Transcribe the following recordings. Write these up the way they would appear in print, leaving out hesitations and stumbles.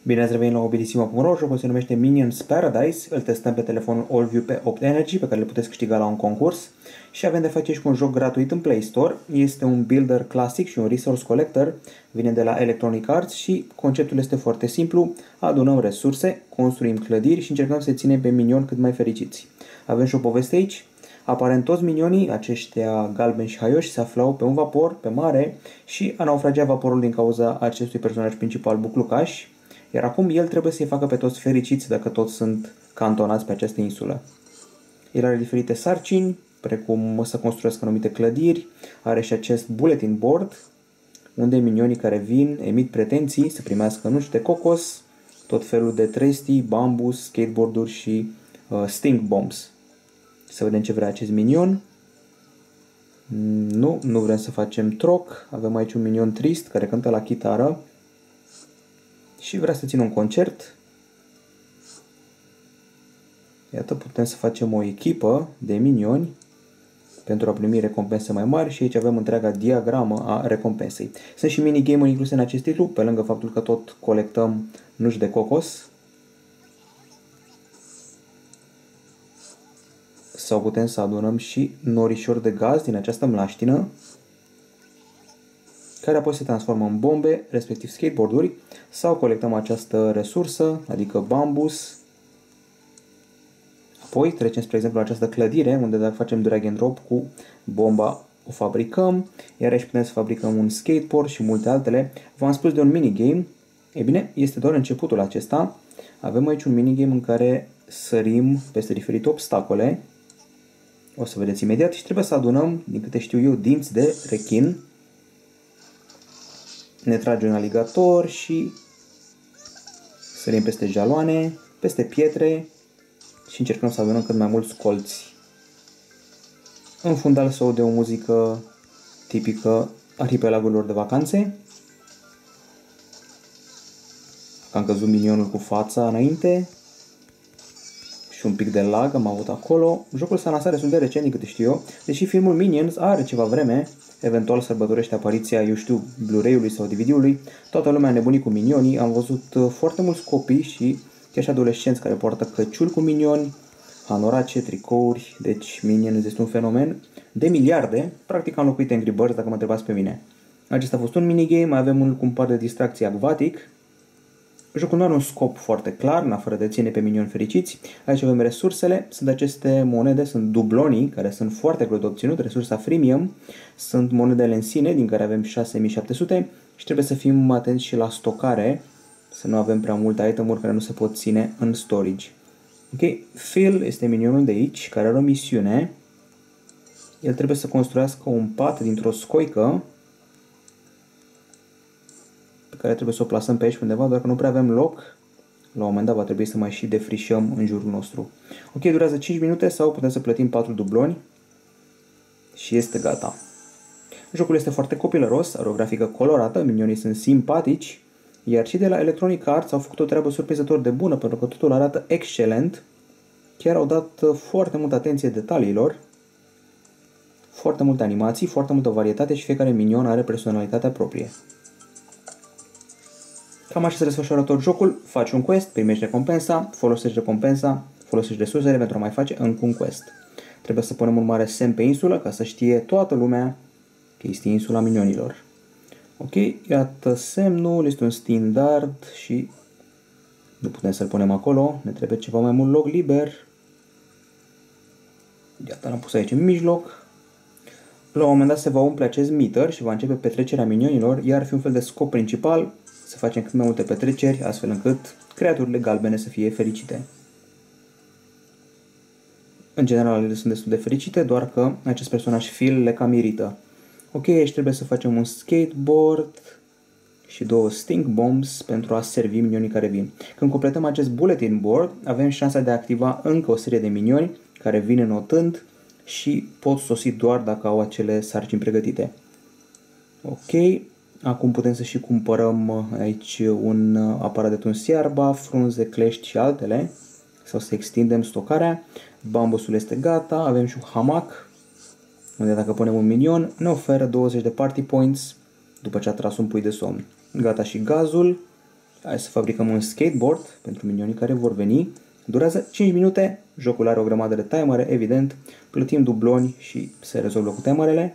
Bine ați revenit la Mobilisimo.ro, jocul se numește Minions Paradise, îl testăm pe telefonul AllView pe 8 Energy, pe care le puteți câștiga la un concurs și avem de face și cu un joc gratuit în Play Store. Este un builder clasic și un resource collector, vine de la Electronic Arts și conceptul este foarte simplu, adunăm resurse, construim clădiri și încercăm să ținem pe minioni cât mai fericiți. Avem și o poveste aici. Aparent toți minionii, aceștia galbeni și haioși, se aflau pe un vapor, pe mare și a naufragiat vaporul din cauza acestui personaj principal buclucaș. Iar acum el trebuie să-i facă pe toți fericiți dacă toți sunt cantonați pe această insulă. El are diferite sarcini, precum să construiască anumite clădiri, are și acest bulletin board, unde minionii care vin emit pretenții să primească nuci de cocos, tot felul de trestii, bambus, skateboarduri și stink bombs. Să vedem ce vrea acest minion. Nu vrem să facem troc. Avem aici un minion trist care cântă la chitară și vrea să țină un concert. Iată, putem să facem o echipă de minioni pentru a primi recompense mai mari și aici avem întreaga diagramă a recompensei. Sunt și minigame-uri incluse în acest titlu, pe lângă faptul că tot colectăm nuci de cocos. Sau putem să adunăm și norișori de gaz din această mlaștină, care apoi se transformă în bombe, respectiv skateboarduri, sau colectăm această resursă, adică bambus. Apoi trecem, spre exemplu, la această clădire, unde dacă facem drag and drop cu bomba, o fabricăm, iar aici putem să fabricăm un skateboard și multe altele. V-am spus de un minigame. E bine, este doar începutul acesta. Avem aici un minigame în care sărim peste diferite obstacole. O să vedeți imediat și trebuie să adunăm, din câte știu eu, dinți de rechin. Ne trage un aligator și sărim peste jaloane, peste pietre și încercăm să adunăm cât mai mulți colți. În fundal se aude o muzică tipică arhipelagurilor de vacanțe. Am căzut minionul cu fața înainte și un pic de lag am avut acolo. Jocul s-a lansat destul de recent, din câte știu eu, deși filmul Minions are ceva vreme, eventual sărbătorește apariția, eu știu, Blu-ray-ului sau DVD-ului. Toată lumea a nebunit cu minionii, am văzut foarte mulți copii și chiar și adolescenți care poartă căciuli cu minioni, hanorace, tricouri, deci Minions este un fenomen de miliarde, practic am locuit Angry Birds dacă mă întrebați pe mine. Acesta a fost un minigame, mai avem unul cu un par de distracție acvatic. Jocul nu are un scop foarte clar, în afară de ține pe minioni fericiți. Aici avem resursele, sunt aceste monede, sunt dublonii, care sunt foarte greu de obținut, resursa freemium, sunt monedele în sine, din care avem 6700 și trebuie să fim atenți și la stocare, să nu avem prea multe itemuri care nu se pot ține în storage. Ok, Phil este minionul de aici, care are o misiune. El trebuie să construiască un pat dintr-o scoică, pe care trebuie să o plasăm pe aici undeva, doar că nu prea avem loc. La un moment dat va trebui să mai și defrișăm în jurul nostru. Ok, durează 5 minute sau putem să plătim 4 dubloni și este gata. Jocul este foarte copilăros, are o grafică colorată, minionii sunt simpatici, iar cei de la Electronic Arts au făcut o treabă surprinzător de bună, pentru că totul arată excelent. Chiar au dat foarte multă atenție detaliilor, foarte multe animații, foarte multă varietate și fiecare minion are personalitatea proprie. Cam așa se desfășoară tot jocul, faci un quest, primești recompensa, folosești resursele pentru a mai face încă un quest. Trebuie să punem un mare semn pe insulă ca să știe toată lumea că este insula minionilor. Ok, iată semnul, este un standard și nu putem să-l punem acolo, ne trebuie ceva mai mult loc liber. Iată, l-am pus aici în mijloc. La un moment dat se va umple acest meter și va începe petrecerea minionilor, iar ar fi un fel de scop principal, să facem cât mai multe petreceri, astfel încât creaturile galbene să fie fericite. În general, ele sunt destul de fericite, doar că acest personaj Phil le cam irită. Ok, aici trebuie să facem un skateboard și 2 stink bombs pentru a servi minionii care vin. Când completăm acest bulletin board, avem șansa de a activa încă o serie de minioni care vin înotând și pot sosi doar dacă au acele sarcini pregătite. Ok, acum putem să și cumpărăm aici un aparat de tuns iarba, frunze, clești și altele, sau să extindem stocarea. Bambusul este gata, avem și un hamac, unde dacă punem un minion, ne oferă 20 de party points după ce a tras un pui de somn. Gata și gazul Hai să fabricăm un skateboard pentru minionii care vor veni. Durează 5 minute, jocul are o grămadă de timere, evident, plătim dubloni și se rezolvă cu timerele.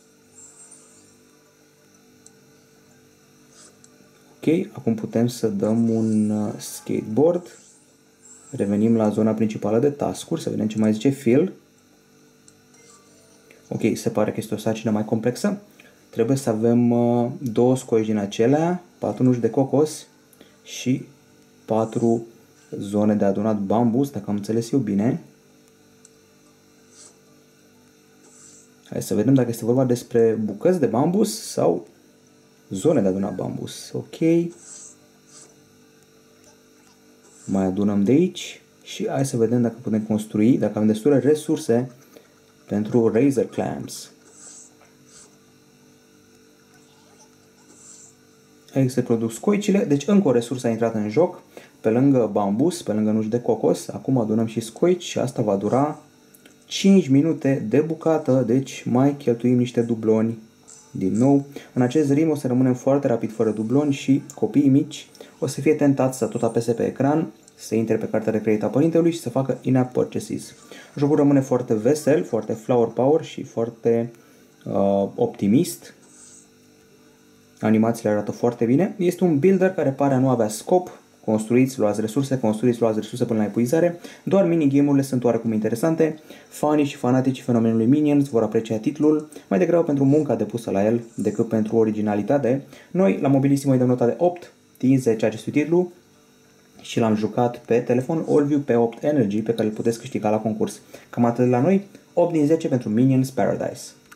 Ok, acum putem să dăm un skateboard. Revenim la zona principală de task-uri, să vedem ce mai zice Phil. Ok, se pare că este o sarcină mai complexă. Trebuie să avem 2 scoici din acelea, 4 nuși de cocos și 4 zone de adunat bambus, dacă am înțeles eu bine. Hai să vedem dacă este vorba despre bucăți de bambus sau zone de adunat bambus. Ok. Mai adunăm de aici și hai să vedem dacă putem construi, dacă avem destule resurse pentru razor clamps. Aici se produc scoicile, deci încă o resursă a intrat în joc. Pe lângă bambus, pe lângă nuși de cocos, acum adunăm și scoici și asta va dura 5 minute de bucată, deci mai cheltuim niște dubloni din nou. În acest ritm o să rămânem foarte rapid fără dubloni și copiii mici o să fie tentați să tot apese pe ecran, să intre pe cartea de credit a părintelui și să facă in-app purchases. Jocul rămâne foarte vesel, foarte flower power și foarte optimist. Animațiile arată foarte bine. Este un builder care pare a nu avea scop. Construiți, luați resurse până la epuizare. Doar minigame-urile sunt oarecum interesante. Fanii și fanaticii fenomenului Minions vor aprecia titlul mai degrabă pentru munca depusă la el decât pentru originalitate. Noi la Mobilissimo îi dăm nota de 8 din 10 acestui titlu și l-am jucat pe telefon Allview P8 Energy pe care îl puteți câștiga la concurs. Cam atât la noi, 8 din 10 pentru Minions Paradise.